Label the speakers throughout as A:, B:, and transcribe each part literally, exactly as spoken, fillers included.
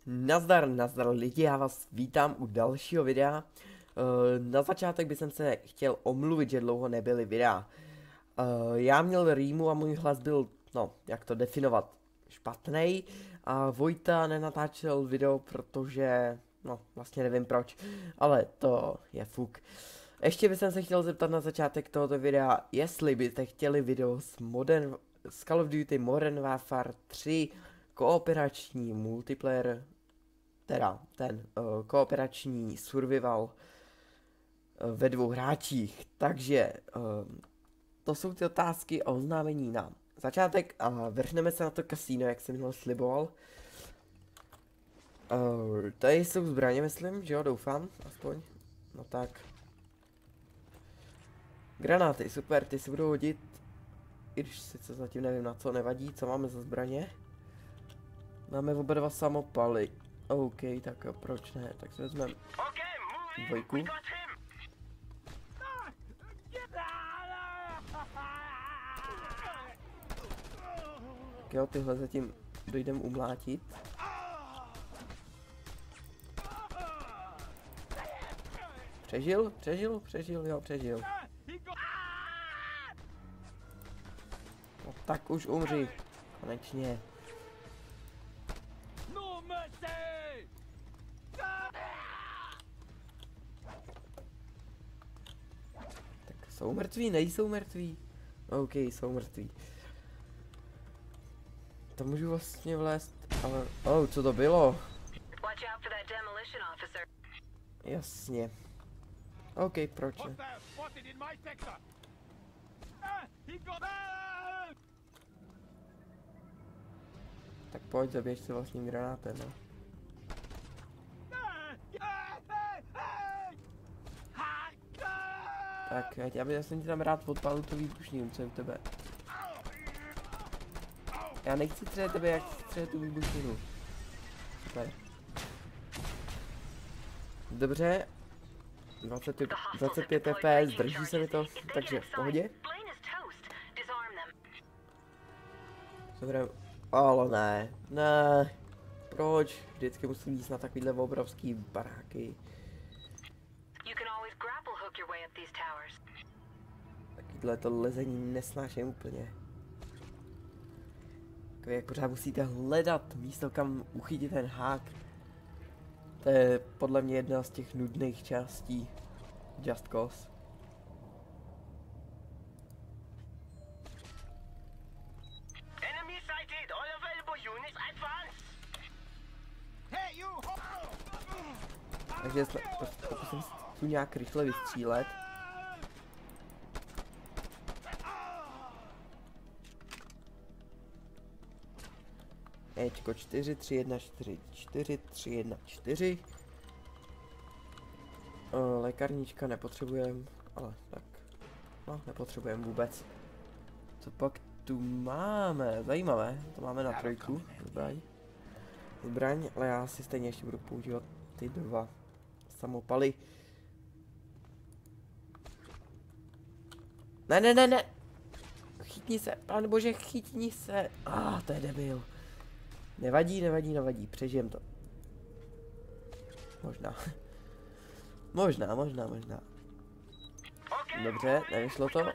A: Nazdar, nazdar lidi, já vás vítám u dalšího videa. Na začátek bych se chtěl omluvit, že dlouho nebyly videa. Já měl rýmu a můj hlas byl, no, jak to definovat, špatný. A Vojta nenatáčel video, protože, no, vlastně nevím proč, ale to je fuk. Ještě bych se chtěl zeptat na začátek tohoto videa, jestli byste chtěli video s, modern, s Call of Duty Modern Warfare tři, kooperační multiplayer, teda ten uh, kooperační survival uh, ve dvou hráčích. Takže uh, to jsou ty otázky a oznámení na začátek a vrhneme se na to kasíno, jak jsem ho sliboval. Uh, tady jsou zbraně, myslím, že jo, doufám, aspoň. No tak. Granáty, super, ty se budou hodit. I když sice zatím nevím na co, nevadí, co máme za zbraně. Máme oba dva samopaly. OK, tak jo, proč ne, tak si vezmeme dvojku. Tak jo, tyhle zatím dojdem umlátit. Přežil, přežil, přežil, jo, přežil. No tak už umři, konečně. Tak jsou mrtví, nejsou mrtví. OK, jsou mrtví. To můžu vlastně vlézt, ale... Oh, co to bylo? Jasně. OK, proč ne? Tak pojď, zaběž si vlastním granátem, no. Tak, já bych jsem ti tam rád podpálil to výbušný, co je u tebe. Já nechci střelit tebe, jak chci střelit tu výbušninu. Super. Dobře. dvacet pět F P S, drží se mi to, takže v pohodě. Dobré, ale ne, ne. Proč? Vždycky musím jít na takovýhle obrovský baráky. Takovýhle to lezení nesnáším úplně. Takový, jak pořád musíte hledat místo, kam uchytit ten hák. To je podle mě jedna z těch nudných částí Just Cause. Takže pokusím se tu nějak rychle vystřílet. Ečko čtyři, tři, jedna, čtyři, čtyři, tři, jedna, čtyři. O, lékarnička nepotřebujeme, ale tak, no nepotřebujeme vůbec. Co pak tu máme? Zajímavé, to máme na trojku, zbraň. Zbraň, ale já si stejně ještě budu používat ty dva samopaly. Ne, ne, ne, ne! Chytni se, pane bože, chytni se! Ah, to je debil. Nevadí, nevadí, nevadí, přežijem to. Možná. možná, možná, možná. Dobře, nevyšlo to.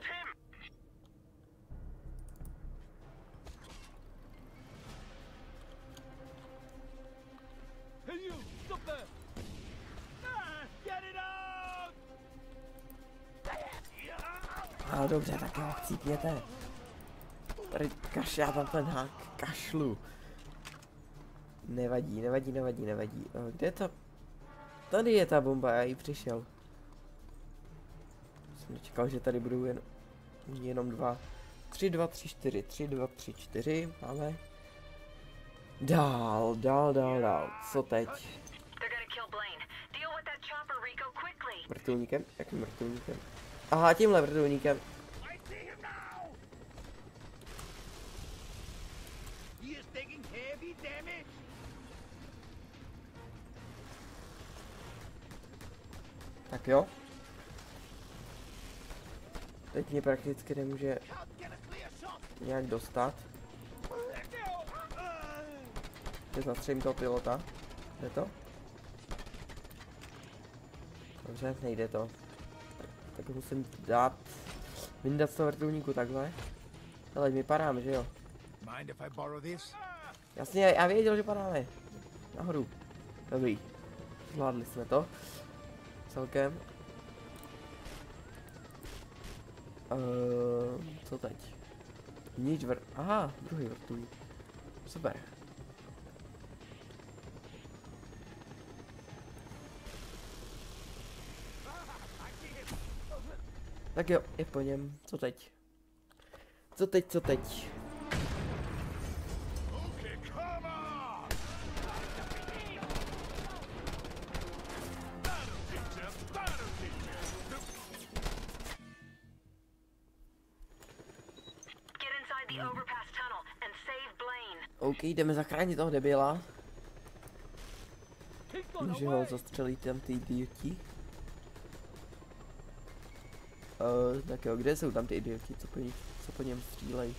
A: A dobře, tak jo, chcípněte. Tady kaš, já tam ten hák kašlu. Nevadí, nevadí, nevadí, nevadí. Kde je to? Tady je ta bomba, já ji přišel. Jsem nečekal, že tady budou jen, jenom dva. Tři, dva, tři, čtyři, tři, dva, tři, čtyři, máme. Dál, dál, dál, dál. Co teď? Vrtulníkem? Jakým vrtulníkem? Aha, tímhle vrtulníkem. Tak jo. Teď mě prakticky nemůže nějak dostat. Teď zastřelím toho pilota. Jde to? Dobře, nejde to. Tak, tak musím dát... Vyndat z toho vrtulníku takhle. Ale my padáme, že jo? Jasně, já věděl, že padáme. Nahoru. Dobrý. Zvládli jsme to. Celkem. Uh, co teď? Nic vrt... Aha, druhý vrtulník. Super. Tak jo, je po něm. Co teď? Co teď, co teď? OK, jdeme zachránit toho debila. Může ho zastřelit tam ty idioti. Uh, tak jo, kde jsou tam ty idioti, co po, ní, co po něm střílejí?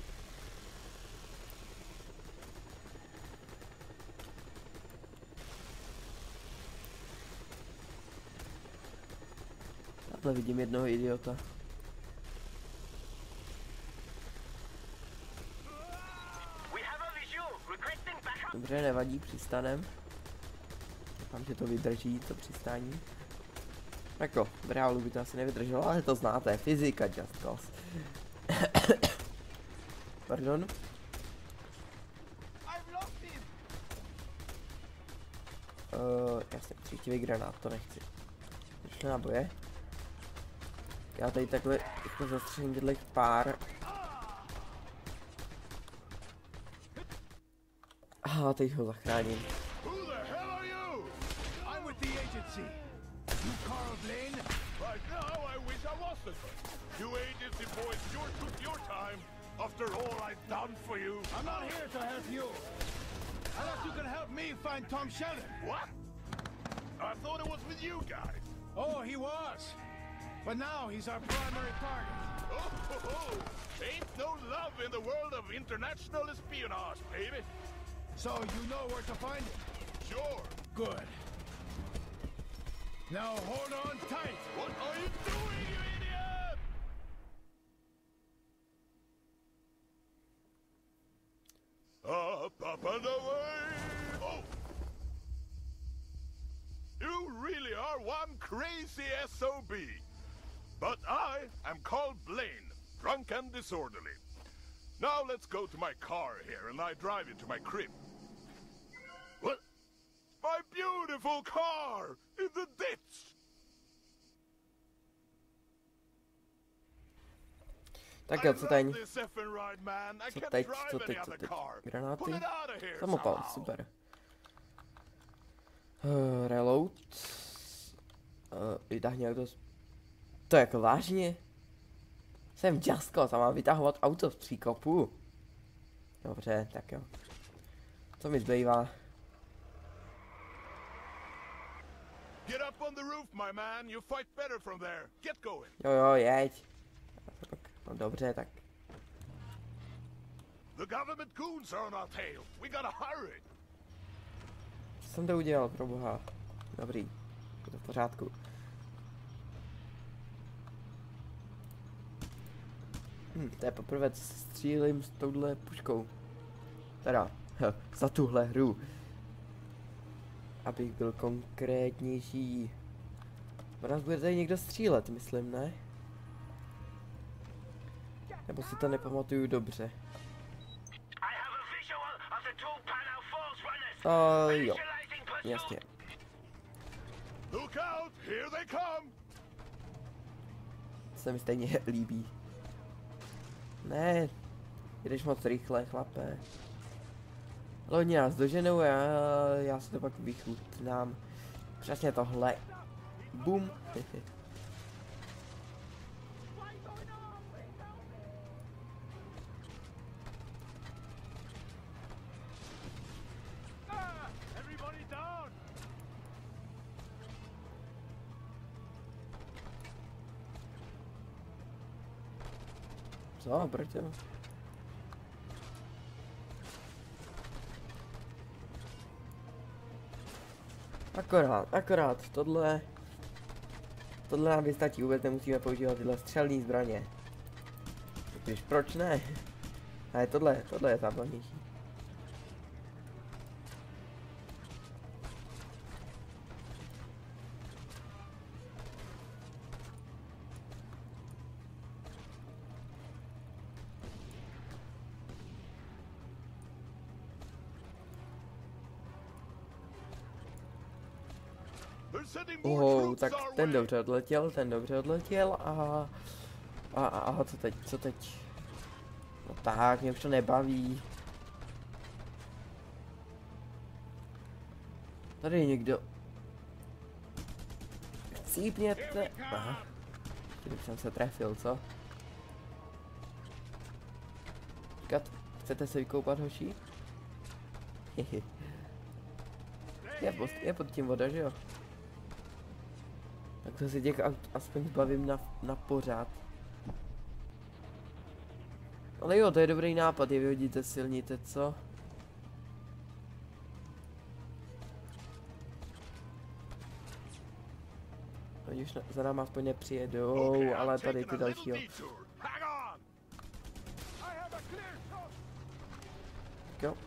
A: Takhle vidím jednoho idiota. Dobře, nevadí, přistanem. Doufám, že to vydrží, to přistání. Jako, v reálu by to asi nevydrželo, ale to znáte, fyzika just cause. Pardon. Uh, jasně, příštivý granát, to nechci. Ještě náboje. Já tady takhle jako zastřelím tyhle pár. Aha, teď ho zachráním.
B: You agency boys sure took your time after all I've done for you. I'm not here to help you. I thought you could help me find Tom Sheldon. What? I thought it was with you guys. Oh, he was. But now he's our primary target. Oh, ho, ho. Ain't no love in the world of international espionage, baby. So you know where to find him? Sure. Good. Now hold on tight. What are you doing, you idiot? Up, up and away! Oh! You really are one crazy S O B. But I am called Blaine, drunk and disorderly. Now let's go to my car here and I drive you to my crib. What? My beautiful car! In the ditch!
A: Tak jo, co teď? Co teď, co teď, co teď? Granáty? Samopal, super. Uh, reload. Uh, vytáhni auto. To jako vážně? Jsem Just Cause a mám vytahovat auto z příkopu. Dobře, tak jo. Co mi zbývá?
B: Get up on the roof, my man. You fight better from there. Get going.
A: Jo, jo, jeď. No dobře, tak.
B: The government goons are on our tail. We gotta hurry.
A: Co jsem to udělal, pro boha? Dobrý. Je to v pořádku. Hm, to je poprvé, co střílím s touhle puškou. Teda, za tuhle hru. Abych byl konkrétnější. Po nás bude tady někdo střílet, myslím, ne? Nebo si to nepamatuju dobře. Uh, jo. Jasně. Se mi stejně líbí. Ne. Jdeš moc rychle, chlape. Ale oni nás doženou a já, já si to pak vychutnám. Přesně tohle. Bum. Co, proč to? Akorát, akorát, tohle... Tohle nám vystačí, vůbec nemusíme používat tyhle střelné zbraně. Když proč ne? Ale tohle, tohle je zábavnější. Ohou, tak ten dobře odletěl, ten dobře odletěl a... A, a, a co teď, co teď? No tak, mě už to nebaví. Tady je někdo. Chcípněte. Aha. Kdyby jsem se trefil, co? Říkat, chcete se vykoupat, hoší? Hehe. Je, pod, je pod tím voda, že jo? Tak to si těch aut aspoň zbavím na, na pořád. Ale jo, to je dobrý nápad, je vyhodit ze silnice, co? Oni už na, za náma aspoň nepřijedou, ale tady ty dalšího. Tak jo.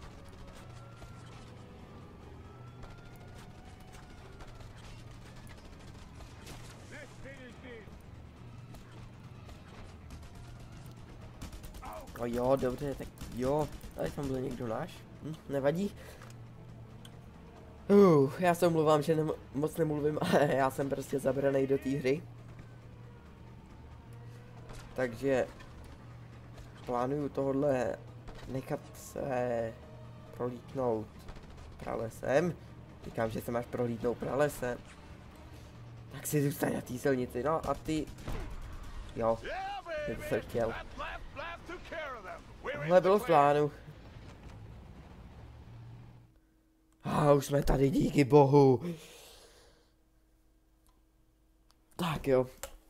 A: O jo, dobře, tak jo, tady tam byl někdo náš, hm, nevadí. Uh, já se omluvám, že nem moc nemluvím, ale já jsem prostě zabranej do té hry. Takže plánuju tohle nechat se prolítnout pralesem. Říkám, že se máš prolítnout pralesem. Tak si zůstaň na té silnici, no a ty... Jo, je to jsem chtěl. Tohle bylo v plánu. A už jsme tady, díky bohu. Tak jo.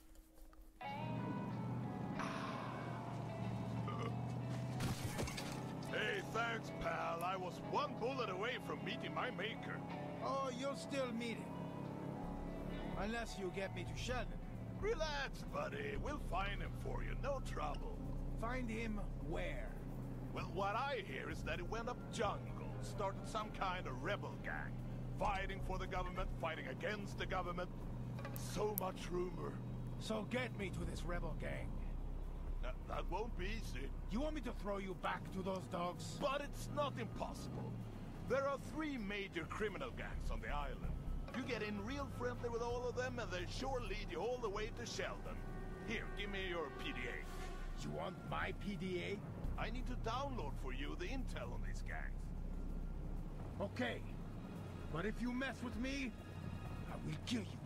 B: Hey, thanks, pal. I was one bullet away from meeting my maker.
C: Oh, you'll still meet him. Unless you get me to Sheldon.
B: Relax, buddy. We'll find him for you. No trouble.
C: Find him where?
B: Well, what I hear is that he went up jungle, started some kind of rebel gang, fighting for the government, fighting against the government. So much rumor.
C: So get me to this rebel gang.
B: That, that won't be easy.
C: You want me to throw you back to those dogs?
B: But it's not impossible. There are three major criminal gangs on the island. You get in real friendly with all of them and they'll sure lead you all the way to Sheldon. Here, give me your P D A.
C: You want my P D A?
B: I need to download for you the intel on these gangs.
C: Okay. But if you mess with me, I will kill you.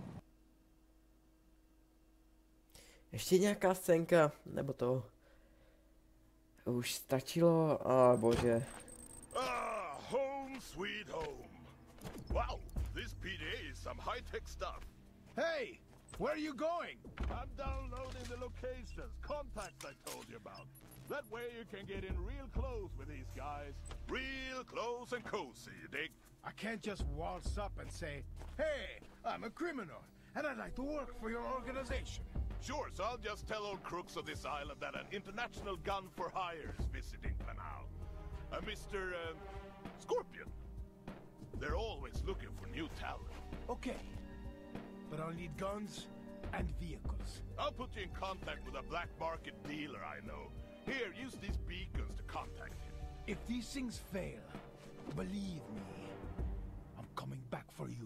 A: Ještě nějaká scénka, nebo to už stačilo, a bože.
B: Ah, home sweet home. Wow, this P D A is some high-tech stuff.
C: Hey, where are you going?
B: I'm downloading the locations, contacts I told you about. That way you can get in real close with these guys. Real close and cozy, you dig?
C: I can't just waltz up and say, hey, I'm a criminal, and I'd like to work for your organization.
B: Sure, so I'll just tell old crooks of this island that an international gun for hire is visiting Planau. Uh, Mister Uh, Scorpion. They're always looking for new talent.
C: Okay, but I'll need guns and vehicles.
B: I'll put you in contact with a black market dealer I know. Here, use these beacons to contact him.
C: If these things fail, believe me, I'm coming back for you.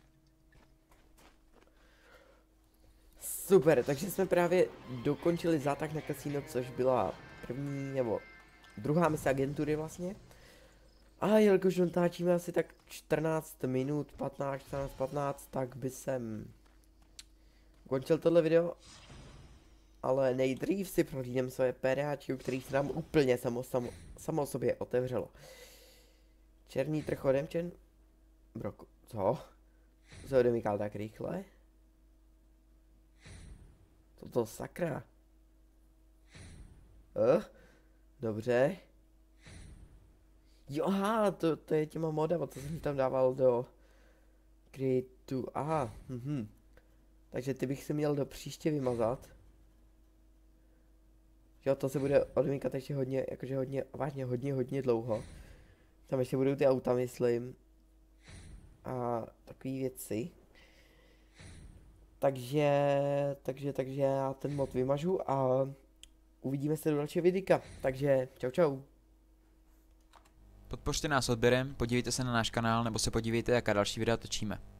A: Super, takže jsme právě dokončili zátah na kasino, což byla první nebo druhá mise agentury vlastně. A jelikož natáčíme asi tak čtrnáct minut, patnáct, čtrnáct, patnáct, tak by jsem ukončil tohle video. Ale nejdřív si prohlídnem své peráčky, který se nám úplně samo, samo, samo sobě otevřelo. Černý trh odemčen. Broku. Co? Co odemykal tak rychle? Co to sakra? Eh? Dobře. Jo, aha, to, to je těma modama, co jsem tam dával do Create to, aha, mhm. Takže ty bych si měl do příště vymazat. Jo, to se bude odmíkat ještě hodně, jakože hodně, vážně hodně, hodně dlouho. Tam ještě budou ty auta, myslím. A takové věci. Takže, takže, takže já ten mod vymažu a uvidíme se do dalšího videa. Takže čau čau.
D: Podpořte nás odběrem, podívejte se na náš kanál nebo se podívejte, jaká další videa točíme.